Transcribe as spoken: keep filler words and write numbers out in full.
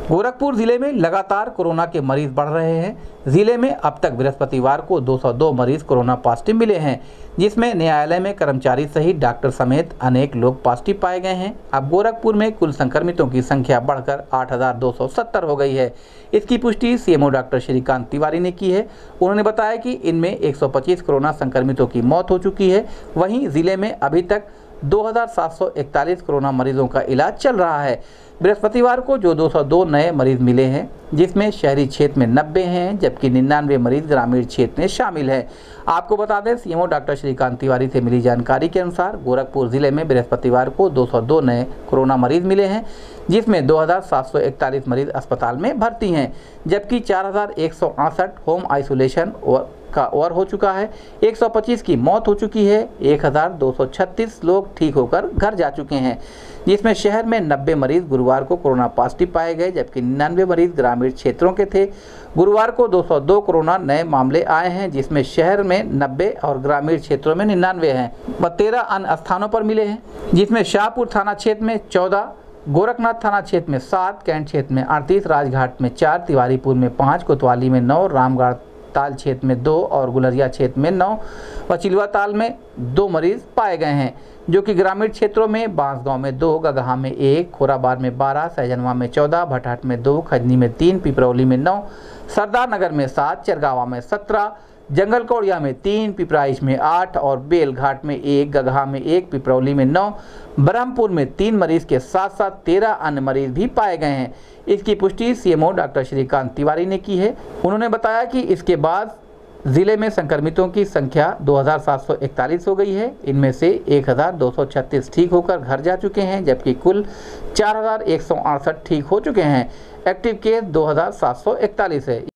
गोरखपुर जिले में लगातार कोरोना के मरीज बढ़ रहे हैं। जिले में अब तक बृहस्पतिवार को दो सौ दो मरीज कोरोना पॉजिटिव मिले हैं, जिसमें न्यायालय में कर्मचारी सहित डॉक्टर समेत अनेक लोग पॉजिटिव पाए गए हैं। अब गोरखपुर में कुल संक्रमितों की संख्या बढ़कर आठ हजार दो सौ सत्तर हो गई है। इसकी पुष्टि सीएमओ डॉक्टर श्रीकांत तिवारी ने की है। उन्होंने बताया कि इनमें एक सौ पच्चीस कोरोना संक्रमितों की मौत हो चुकी है। वहीं जिले में अभी तक दो हजार सात सौ इकतालीस कोरोना मरीजों का इलाज चल रहा है। बृहस्पतिवार को जो दो सौ दो नए मरीज मिले हैं, जिसमें शहरी क्षेत्र में नब्बे हैं, जबकि निन्यानवे मरीज ग्रामीण क्षेत्र में शामिल हैं। आपको बता दें, सीएमओ डॉक्टर श्रीकांत तिवारी से मिली जानकारी के अनुसार गोरखपुर जिले में बृहस्पतिवार को दो सौ दो नए कोरोना मरीज मिले हैं, जिसमें दो हजार सात सौ इकतालीस मरीज अस्पताल में भर्ती हैं, जबकि चार हजार एक सौ अड़सठ होम आइसोलेशन का ओवर हो चुका है। एक सौ पच्चीस की मौत हो चुकी है। एक हजार दो सौ छत्तीस लोग ठीक होकर घर जा चुके हैं, जिसमें शहर में नब्बे मरीज गुरुवार को कोरोना पॉजिटिव पाए गए, जबकि निन्यानवे मरीज ग्रामीण क्षेत्रों के थे। गुरुवार को दो सौ दो कोरोना नए मामले आए हैं, जिसमें शहर में नब्बे और ग्रामीण क्षेत्रों में निन्यानवे हैं व तेरह अन्य स्थानों पर मिले हैं, जिसमें शाहपुर थाना क्षेत्र में चौदह, गोरखनाथ थाना क्षेत्र में सात, कैंट क्षेत्र में अड़तीस, राजघाट में चार, तिवारीपुर में पाँच, कोतवाली में नौ, रामगढ़ ताल क्षेत्र में दो और गुलरिया क्षेत्र में नौ व चिलवा ताल में दो मरीज पाए गए हैं, जो कि ग्रामीण क्षेत्रों में बांसगांव में दो, गगहा में एक, खोराबार में बारह, सहजनवा में चौदह, भटहट में दो, खजनी में तीन, पिपरौली में नौ, सरदार नगर में सात, चरगावा में सत्रह, जंगल कौड़िया में तीन, पिपराइच में आठ और बेलघाट में एक, गगहा में एक, पिपरौली में नौ, ब्रह्मपुर में तीन मरीज के साथ साथ तेरह अन्य मरीज भी पाए गए हैं। इसकी पुष्टि सीएमओ डॉक्टर श्रीकांत तिवारी ने की है। उन्होंने बताया कि इसके बाद जिले में संक्रमितों की संख्या दो हजार सात सौ इकतालीस हो गई है। इनमें से एक हजार दो सौ छत्तीस ठीक होकर घर जा चुके हैं, जबकि कुल चार हजार एक सौ अड़सठ ठीक हो चुके हैं। एक्टिव केस दो हजार सात सौ इकतालीस है।